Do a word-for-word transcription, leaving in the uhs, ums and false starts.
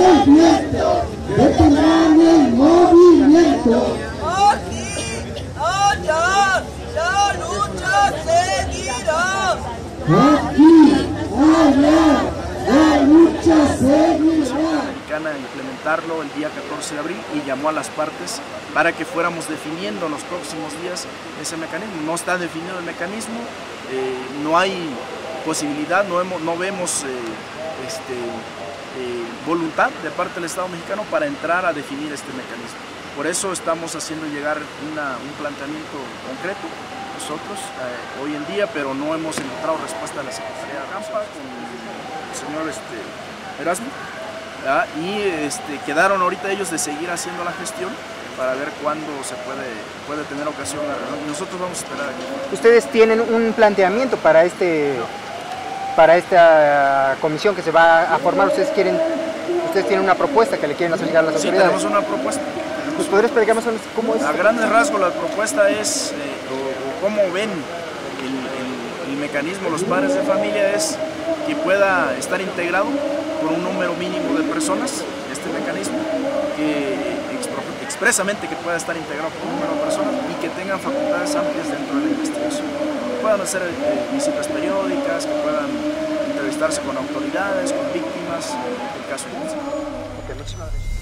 el viento, detendrán el movimiento. Aquí, allá, la lucha seguirá. Aquí, allá, la lucha seguirá. Implementarlo el día catorce de abril y llamó a las partes para que fuéramos definiendo en los próximos días ese mecanismo. No está definido el mecanismo, eh, no hay posibilidad, no, hemos, no vemos eh, este, eh, voluntad de parte del Estado mexicano para entrar a definir este mecanismo. Por eso estamos haciendo llegar una, un planteamiento concreto nosotros eh, hoy en día, pero no hemos encontrado respuesta de la Secretaría de Campa con el señor este, Erasmo. ¿Ah? Y este, quedaron ahorita ellos de seguir haciendo la gestión para ver cuándo se puede, puede tener ocasión la reunión. Y nosotros vamos a esperar aquí. ¿Ustedes tienen un planteamiento para este para esta comisión que se va a formar? ¿Ustedes quieren, ustedes tienen una propuesta que le quieren hacer llegar a las sí, autoridades? Sí, tenemos una propuesta. ¿Pues podrías explicarnos cómo es? A grandes rasgos la propuesta es, eh, o, o cómo ven el, el, el mecanismo los padres de familia, es que pueda estar integrado por un número mínimo de personas, este mecanismo, que expresamente que pueda estar integrado por un número de personas y que tengan facultades amplias dentro de la investigación. Que puedan hacer eh, visitas periódicas, que puedan entrevistarse con autoridades, con víctimas, en el caso de... Okay, muchas gracias.